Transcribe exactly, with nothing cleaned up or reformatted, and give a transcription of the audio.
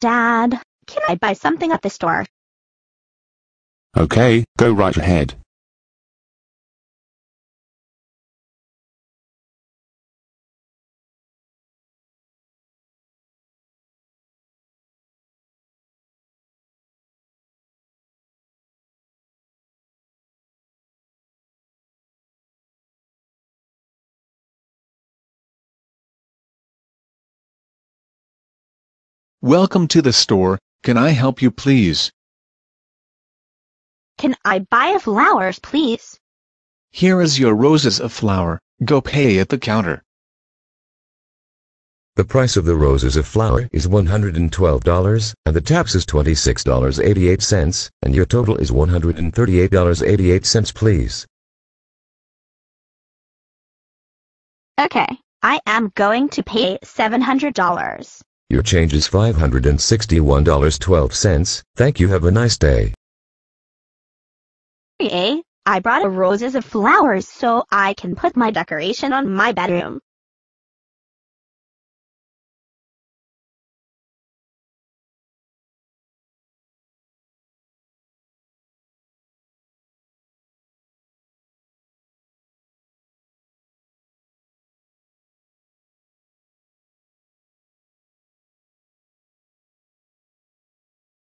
Dad, can I buy something at the store? Okay, go right ahead. Welcome to the store. Can I help you, please? Can I buy flowers, please? Here is your roses of flower. Go pay at the counter. The price of the roses of flower is one hundred twelve dollars, and the tax is twenty-six dollars and eighty-eight cents, and your total is one hundred thirty-eight dollars and eighty-eight cents, please. Okay, I am going to pay seven hundred dollars. Your change is five hundred sixty-one dollars and twelve cents. Thank you. Have a nice day. Hey, I brought roses of flowers so I can put my decoration on my bedroom.